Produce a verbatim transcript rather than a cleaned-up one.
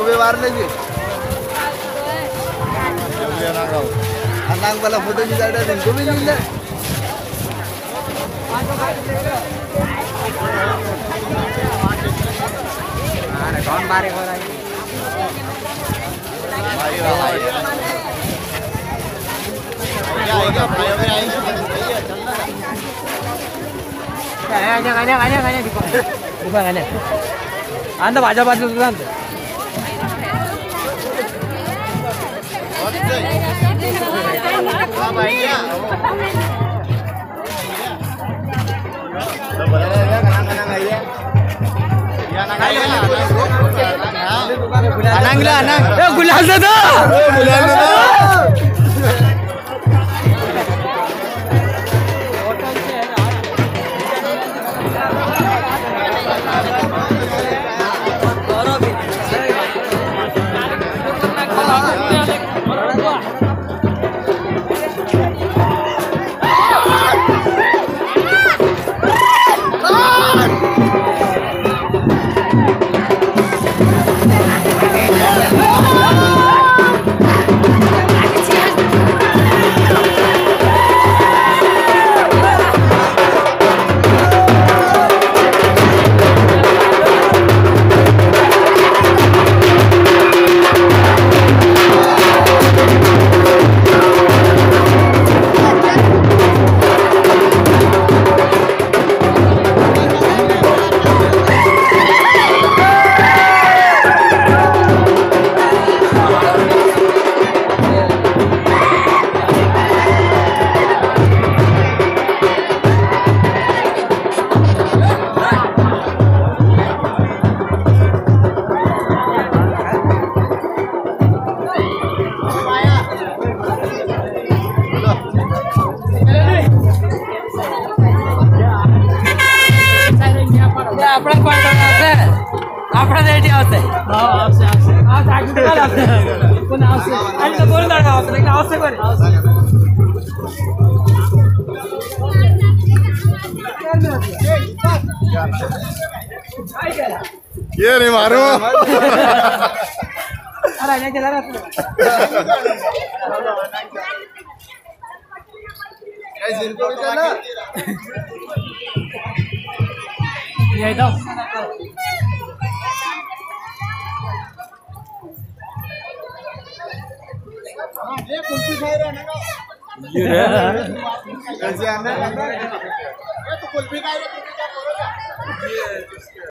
इनको भी मार लेंगे अनांग वाला फोटो की साइड है इनको भी नहीं ले अरे कौन मारे हो रहा है भाई भाई आएगा भाई अबे आएंगे चलना गाण्या गाण्या गाण्या गाण्या दिखो दिखो गाण्या आंदा भाजा बाजू तुला आणतो हां भाई या बोला रे गाना गाना गाइए या ना गाइए अनांगला अनांग ए गुलाल दादा गुलाल दादा अपना कौन करना है अपना रेडी होते हैं हां आपसे आपसे आप आगे निकाल आपसे कौन आपसे अरे तो बोल लगा आपसे लेकिन आपसे कर ये नहीं मारो अरे नहीं चला रहा गाइस इनको भी चला ये दो ये कुल्फी खा रहा है ना ये कैसे आना ये तो कुल्फी खा रहा है।